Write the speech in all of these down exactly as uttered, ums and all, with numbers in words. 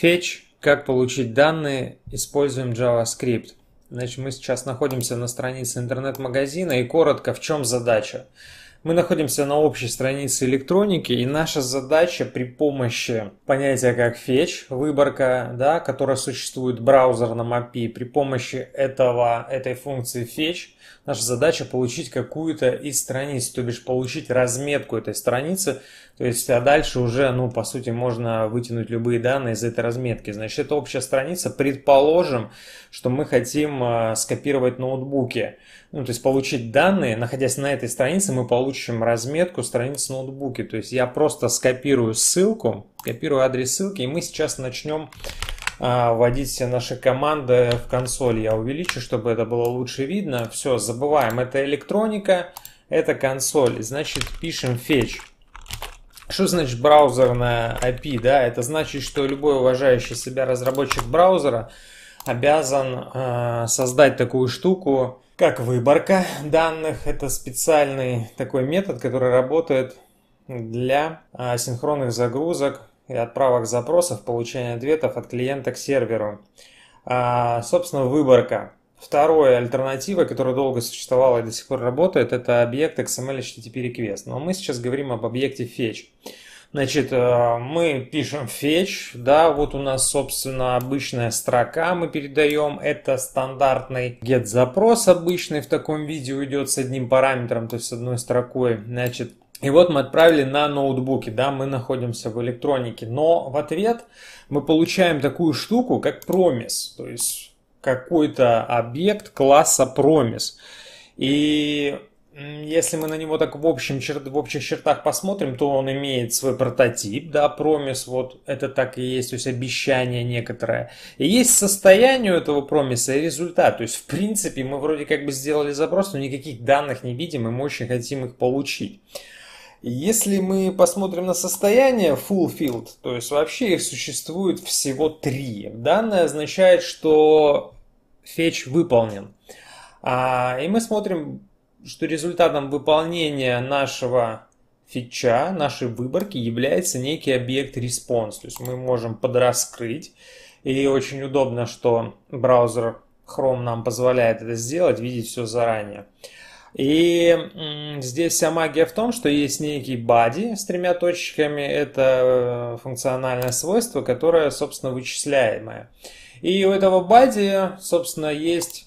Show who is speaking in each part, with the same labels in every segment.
Speaker 1: Fetch. Как получить данные, используем JavaScript. Значит, мы сейчас находимся на странице интернет-магазина, и коротко, в чем задача. Мы находимся на общей странице электроники, и наша задача при помощи понятия как fetch, выборка, да, которая существует в браузерном эй пи ай, при помощи этого, этой функции fetch, наша задача получить какую-то из страниц, то бишь получить разметку этой страницы, то есть, а дальше уже, ну, по сути, можно вытянуть любые данные из этой разметки. Значит, это общая страница. Предположим, что мы хотим э, скопировать ноутбуки. Ну, то есть получить данные, находясь на этой странице, мы получим разметку страниц ноутбуки. То есть я просто скопирую ссылку, копирую адрес ссылки, и мы сейчас начнем а, вводить все наши команды в консоль. Я увеличу, чтобы это было лучше видно. Все, забываем, это электроника, это консоль. Значит, пишем fetch. Что значит браузерная эй пи ай? Да? Это значит, что любой уважающий себя разработчик браузера обязан э, создать такую штуку, как выборка данных. Это специальный такой метод, который работает для асинхронных загрузок и отправок запросов, получения ответов от клиента к серверу. А, собственно, выборка. Вторая альтернатива, которая долго существовала и до сих пор работает, это объект икс эм эль эйч ти ти пи request. Но мы сейчас говорим об объекте fetch. Значит, мы пишем fetch, да, вот у нас, собственно, обычная строка мы передаем, это стандартный get запрос обычный, в таком виде уйдет с одним параметром, то есть с одной строкой, значит, и вот мы отправили на ноутбуке, да, мы находимся в электронике, но в ответ мы получаем такую штуку, как promise, то есть какой-то объект класса promise, и если мы на него так в, общем, в общих чертах посмотрим, то он имеет свой прототип, да, promise, вот это так и есть, то есть обещание некоторое. И есть состояние у этого промиса и результат, то есть в принципе мы вроде как бы сделали запрос, но никаких данных не видим, и мы очень хотим их получить. Если мы посмотрим на состояние fulfilled, то есть вообще их существует всего три. Данное означает, что fetch выполнен. А, и мы смотрим, что результатом выполнения нашего фетча, нашей выборки является некий объект response. То есть мы можем подраскрыть. И очень удобно, что браузер Chrome нам позволяет это сделать, видеть все заранее. И здесь вся магия в том, что есть некий body с тремя точками. Это функциональное свойство, которое, собственно, вычисляемое. И у этого body, собственно, есть...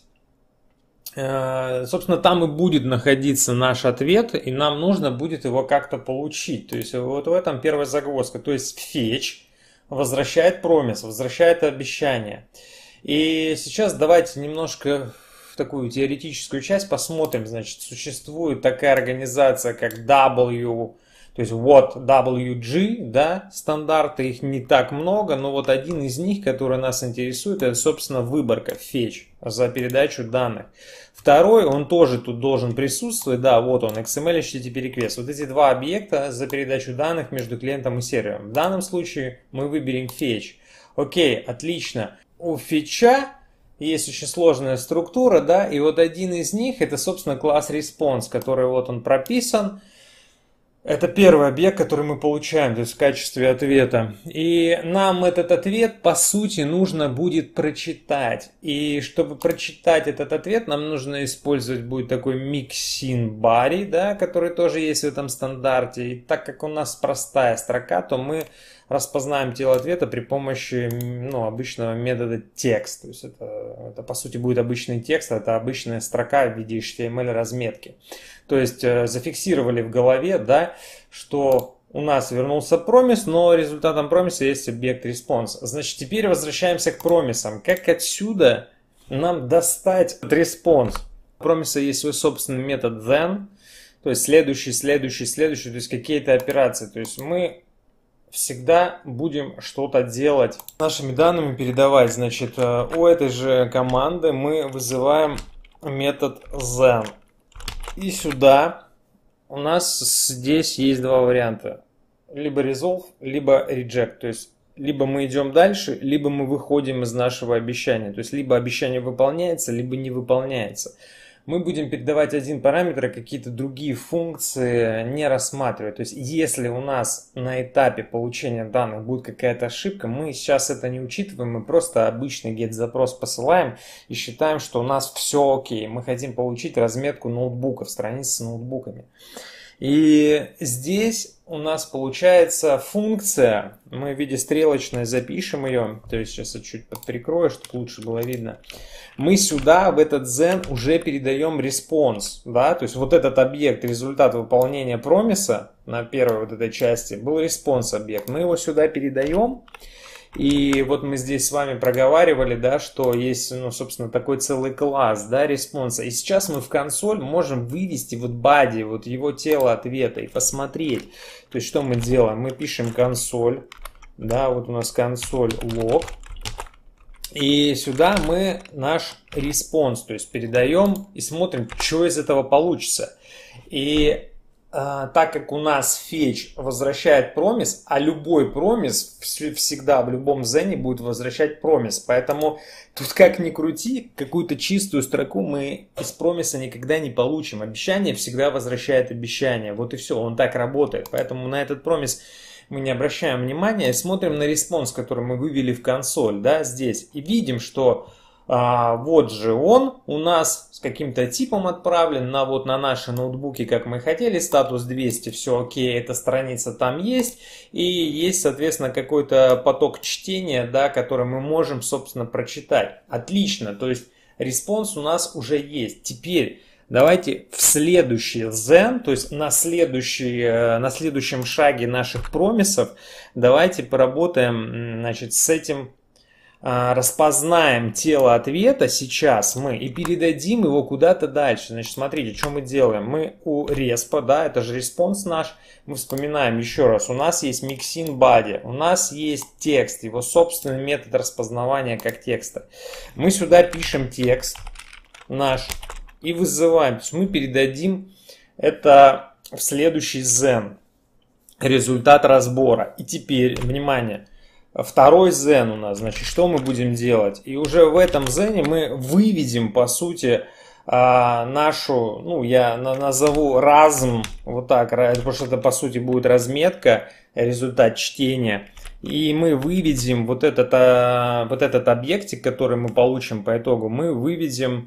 Speaker 1: Собственно, там и будет находиться наш ответ, и нам нужно будет его как-то получить. То есть вот в этом первая загвоздка. То есть fetch возвращает promise, возвращает обещание. И сейчас давайте немножко в такую теоретическую часть посмотрим. Значит, существует такая организация, как W, то есть what, дабл ю джи, да, стандарты, их не так много, но вот один из них, который нас интересует, это, собственно, выборка, fetch, за передачу данных. Второй, он тоже тут должен присутствовать, да, вот он, икс эм эль эйч ти ти пи request. Вот эти два объекта за передачу данных между клиентом и сервером. В данном случае мы выберем fetch. Окей, отлично. У фетча есть очень сложная структура, да, и вот один из них, это, собственно, класс response, который вот он прописан. Это первый объект, который мы получаем, то есть в качестве ответа. И нам этот ответ, по сути, нужно будет прочитать. И чтобы прочитать этот ответ, нам нужно использовать будет такой mixin body, да, который тоже есть в этом стандарте. И так как у нас простая строка, то мы распознаем тело ответа при помощи, ну, обычного метода text. То есть это, это по сути будет обычный текст, это обычная строка в виде эйч ти эм эль разметки. То есть э, зафиксировали в голове, да, что у нас вернулся промис, но результатом промиса есть объект response. Значит, теперь возвращаемся к промисам. Как отсюда нам достать response? У промиса есть свой собственный метод then, то есть следующий, следующий, следующий, то есть какие-то операции. То есть мы всегда будем что-то делать. Нашими данными передавать. Значит, у этой же команды мы вызываем метод then. И сюда у нас здесь есть два варианта. Либо resolve, либо reject. То есть либо мы идем дальше, либо мы выходим из нашего обещания. То есть либо обещание выполняется, либо не выполняется. мы будем передавать один параметр, а какие-то другие функции не рассматривать. То есть, если у нас на этапе получения данных будет какая-то ошибка, мы сейчас это не учитываем, мы просто обычный get-запрос посылаем и считаем, что у нас все окей. Мы хотим получить разметку ноутбуков, страницы с ноутбуками. И здесь у нас получается функция, мы в виде стрелочной запишем ее, то есть сейчас я чуть подприкрою, чтобы лучше было видно. Мы сюда, в этот Zen, уже передаем response, да, то есть вот этот объект, результат выполнения промиса на первой вот этой части, был response объект. Мы его сюда передаем. И вот мы здесь с вами проговаривали, да, что есть, ну, собственно, такой целый класс, да, респонса. И сейчас мы в консоль можем вывести вот body, вот его тело ответа и посмотреть. То есть, что мы делаем? Мы пишем консоль, да, вот у нас консоль log. И сюда мы наш респонс, то есть, передаем и смотрим, что из этого получится. И так как у нас fetch возвращает промис, а любой промис всегда в любом зене будет возвращать промис. Поэтому тут как ни крути, какую-то чистую строку мы из промиса никогда не получим. Обещание всегда возвращает обещание. Вот и все, он так работает. Поэтому на этот промис мы не обращаем внимания и смотрим на респонс, который мы вывели в консоль, да, здесь. И видим, что А, вот же он у нас с каким-то типом отправлен на, вот, на наши ноутбуки, как мы хотели, статус двести, все окей, эта страница там есть. И есть, соответственно, какой-то поток чтения, да, который мы можем, собственно, прочитать. Отлично, то есть респонс у нас уже есть. Теперь давайте в следующий Zen, то есть на, следующий, на следующем шаге наших промисов, давайте поработаем, значит, с этим. Распознаем тело ответа сейчас мы и передадим его куда-то дальше. Значит, смотрите, что мы делаем. Мы у респа, да, это же респонс наш, мы вспоминаем еще раз. У нас есть mixin body, у нас есть текст, его собственный метод распознавания как текста. Мы сюда пишем текст наш и вызываем. То есть мы передадим это в следующий Zen. Результат разбора. И теперь, внимание. Второй Zen у нас, значит, что мы будем делать? И уже в этом Zen мы выведем, по сути, нашу, ну, я назову разм, вот так, потому что это, по сути, будет разметка, результат чтения. И мы выведем вот этот, вот этот объектик, который мы получим по итогу, мы выведем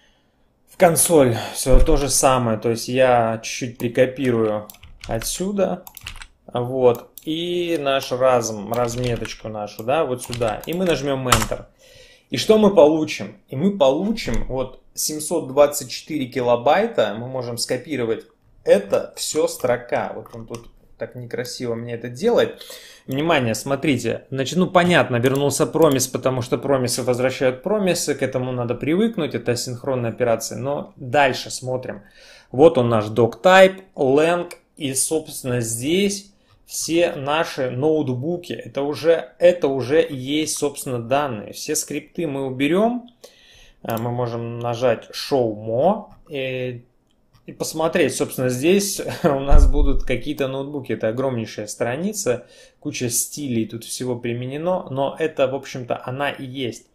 Speaker 1: в консоль. Все то же самое, то есть я чуть-чуть прикопирую отсюда, вот. И наш разм, разметочку нашу, да, вот сюда. И мы нажмем Enter. И что мы получим? И мы получим вот семьсот двадцать четыре килобайта, мы можем скопировать. Это все строка. Вот он тут так некрасиво мне это делает. Внимание, смотрите. Значит, ну понятно, вернулся промис, потому что промисы возвращают промисы. К этому надо привыкнуть, это асинхронная операция. Но дальше смотрим. Вот он наш doctype, lang. И, собственно, здесь все наши ноутбуки, это уже, это уже есть, собственно, данные. Все скрипты мы уберем. Мы можем нажать Show More и, и посмотреть. Собственно, здесь у нас будут какие-то ноутбуки. Это огромнейшая страница, куча стилей тут всего применено. Но это, в общем-то, она и есть.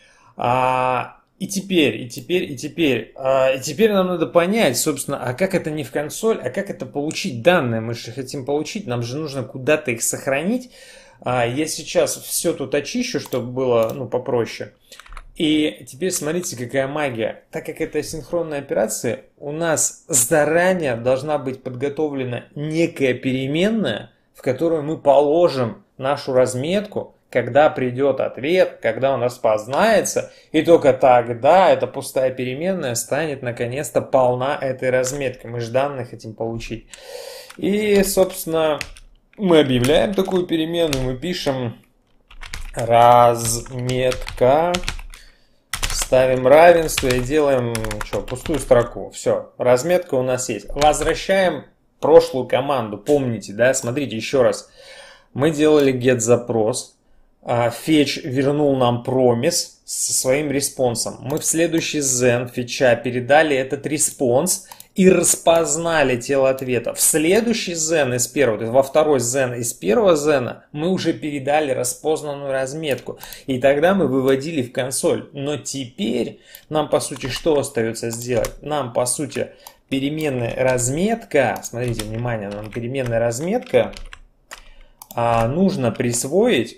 Speaker 1: А, И теперь, и теперь, и теперь, а, и теперь нам надо понять, собственно, а как это не в консоль, а как это получить данные. Мы же хотим получить, нам же нужно куда-то их сохранить. А, я сейчас все тут очищу, чтобы было, ну, попроще. И теперь смотрите, какая магия. Так как это асинхронная операция, у нас заранее должна быть подготовлена некая переменная, в которую мы положим нашу разметку, когда придет ответ, когда он распознается, и только тогда эта пустая переменная станет наконец-то полна этой разметкой. Мы же данные хотим получить. И, собственно, мы объявляем такую переменную, мы пишем разметка, ставим равенство и делаем что, пустую строку. Все, разметка у нас есть. Возвращаем прошлую команду, помните, да, смотрите еще раз. Мы делали get запрос. Fetch вернул нам промис со своим респонсом. Мы в следующий Zen фетча передали этот респонс и распознали тело ответа. В следующий Zen из первого, то есть во второй Zen из первого Zen мы уже передали распознанную разметку. И тогда мы выводили в консоль. Но теперь нам по сути что остается сделать? Нам по сути переменная разметка, смотрите, внимание, нам переменная разметка а, нужно присвоить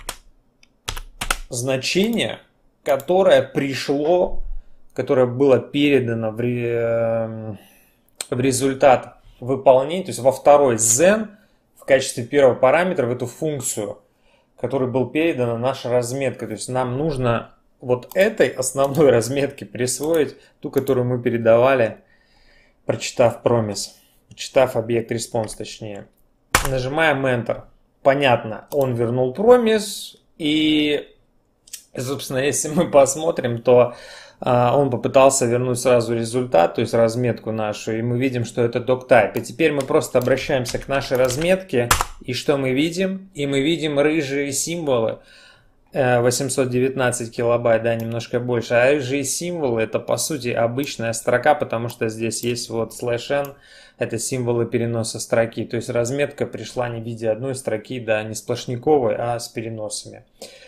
Speaker 1: значение, которое пришло, которое было передано в, ре, в результат выполнения, то есть во второй Zen в качестве первого параметра в эту функцию, который был передана наша разметка. То есть нам нужно вот этой основной разметке присвоить ту, которую мы передавали, прочитав промис, прочитав объект response точнее. Нажимаем Enter. Понятно, он вернул промис, и, собственно, если мы посмотрим, то а, он попытался вернуть сразу результат, то есть разметку нашу, и мы видим, что это doctype. И теперь мы просто обращаемся к нашей разметке, и что мы видим? И мы видим рыжие символы. восемьсот девятнадцать килобайт, да, немножко больше. А рыжие символы — это по сути обычная строка, потому что здесь есть вот слэш n, это символы переноса строки. То есть разметка пришла не в виде одной строки, да, не сплошниковой, а с переносами.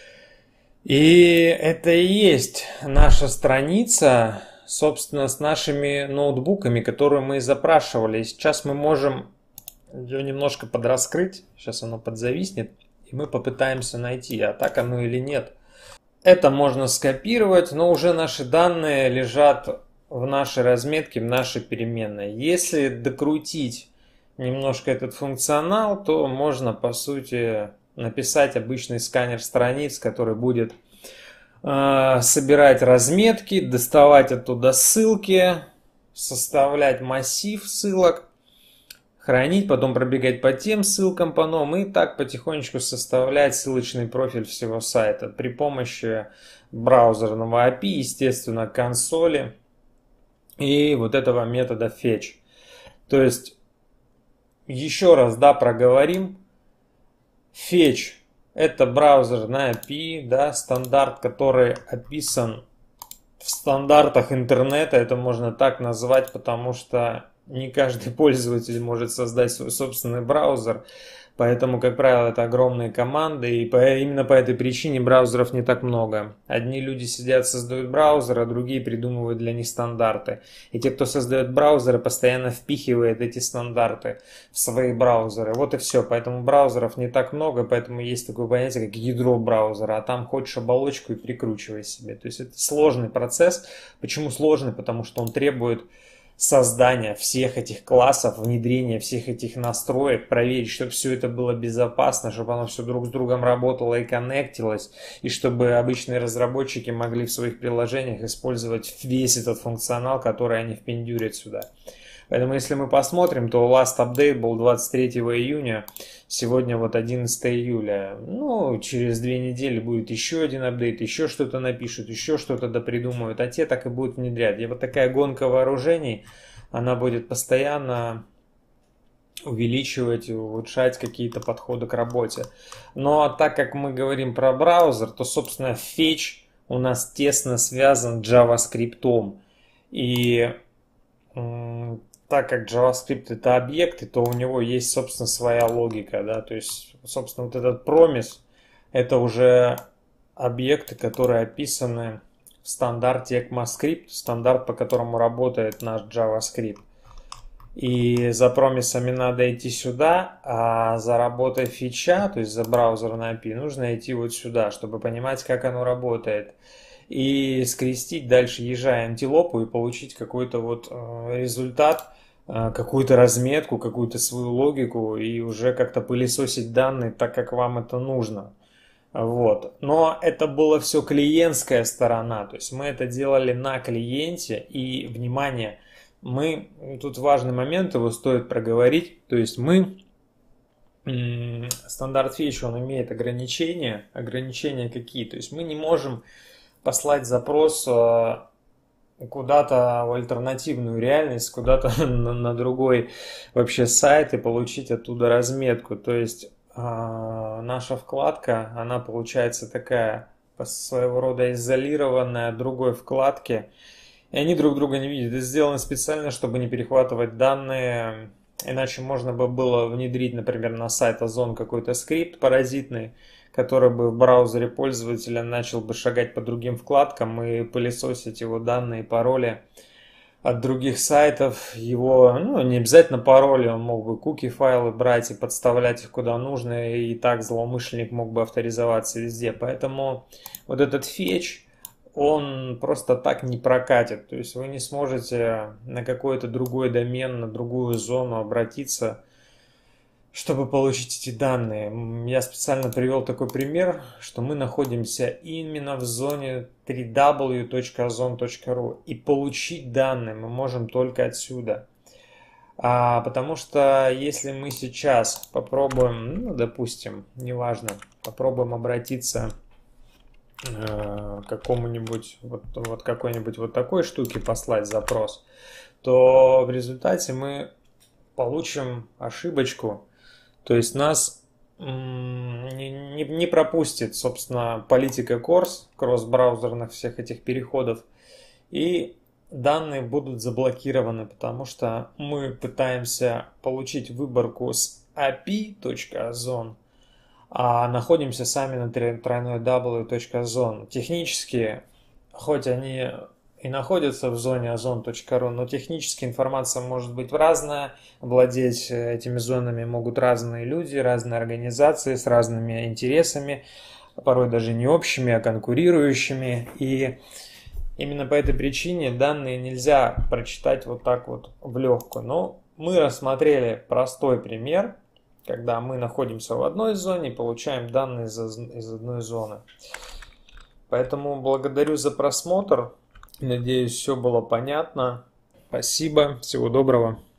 Speaker 1: И это и есть наша страница, собственно, с нашими ноутбуками, которые мы запрашивали. И сейчас мы можем ее немножко подраскрыть. Сейчас оно подзависнет. И мы попытаемся найти, а так оно или нет. Это можно скопировать, но уже наши данные лежат в нашей разметке, в нашей переменной. Если докрутить немножко этот функционал, то можно, по сути, написать обычный сканер страниц, который будет э, собирать разметки, доставать оттуда ссылки, составлять массив ссылок, хранить, потом пробегать по тем ссылкам по новым и так потихонечку составлять ссылочный профиль всего сайта при помощи браузерного эй пи ай, естественно, консоли и вот этого метода fetch. То есть, еще раз, да, проговорим. Fetch — это браузерный эй пи ай, да, стандарт, который описан в стандартах интернета. Это можно так назвать, потому что не каждый пользователь может создать свой собственный браузер, поэтому, как правило, это огромные команды, и по, именно по этой причине браузеров не так много. Одни люди сидят, создают браузеры, а другие придумывают для них стандарты. И те, кто создает браузеры, постоянно впихивает эти стандарты в свои браузеры. Вот и все. Поэтому браузеров не так много, поэтому есть такое понятие, как ядро браузера, а там хочешь оболочку и прикручивай себе. То есть это сложный процесс. Почему сложный? Потому что он требует создания всех этих классов, внедрения всех этих настроек, проверить, чтобы все это было безопасно, чтобы оно все друг с другом работало и коннектилось, и чтобы обычные разработчики могли в своих приложениях использовать весь этот функционал, который они впендюрят сюда. Поэтому если мы посмотрим, то last update был двадцать третьего июня, сегодня вот одиннадцатое июля. Ну, через две недели будет еще один апдейт, еще что-то напишут, еще что-то допридумают, а те так и будут внедрять. И вот такая гонка вооружений, она будет постоянно увеличивать и улучшать какие-то подходы к работе. Но так как мы говорим про браузер, то, собственно, fetch у нас тесно связан с JavaScript. И так как JavaScript это объекты, то у него есть, собственно, своя логика, да, то есть, собственно, вот этот промис это уже объекты, которые описаны в стандарте ECMAScript, стандарт, по которому работает наш JavaScript. И за промисами надо идти сюда, а за работой фича, то есть за браузерной эй пи ай, нужно идти вот сюда, чтобы понимать, как оно работает. И скрестить дальше ежа и антилопу и получить какой-то вот результат, какую-то разметку, какую-то свою логику и уже как-то пылесосить данные так, как вам это нужно. Вот. Но это было все клиентская сторона, то есть мы это делали на клиенте, и, внимание, мы, тут важный момент, его стоит проговорить, то есть мы, стандарт фетч, он имеет ограничения, ограничения какие, то есть мы не можем послать запрос куда-то в альтернативную реальность, куда-то на, на другой вообще сайт и получить оттуда разметку. То есть э, наша вкладка, она получается такая своего рода изолированная от другой вкладки. и они друг друга не видят. Это сделано специально, чтобы не перехватывать данные, иначе можно бы было внедрить, например, на сайт Озон какой-то скрипт паразитный, который бы в браузере пользователя начал бы шагать по другим вкладкам и пылесосить его данные, пароли от других сайтов. Его, ну, не обязательно пароли, он мог бы куки-файлы брать и подставлять их куда нужно, и так злоумышленник мог бы авторизоваться везде. Поэтому вот этот фетч, он просто так не прокатит. То есть вы не сможете на какой-то другой домен, на другую зону обратиться, чтобы получить эти данные. Я специально привел такой пример, что мы находимся именно в зоне три дабл ю точка озон точка ру, и получить данные мы можем только отсюда. А, потому что если мы сейчас попробуем, ну, допустим, неважно, попробуем обратиться э, к какому-нибудь, вот, вот какой-нибудь вот такой штуке послать запрос, то в результате мы получим ошибочку. То есть нас не, не, не пропустит, собственно, политика корс, кросс-браузерных всех этих переходов, и данные будут заблокированы, потому что мы пытаемся получить выборку с эй пи ай точка озон, а находимся сами на три дабл ю точка озон. Технически, хоть они и находятся в зоне озон точка ру, но технически информация может быть разная, владеть этими зонами могут разные люди, разные организации с разными интересами, порой даже не общими, а конкурирующими. И именно по этой причине данные нельзя прочитать вот так вот в легкую. Но мы рассмотрели простой пример, когда мы находимся в одной зоне и получаем данные из, из одной зоны. Поэтому благодарю за просмотр. Надеюсь, все было понятно. Спасибо. Всего доброго.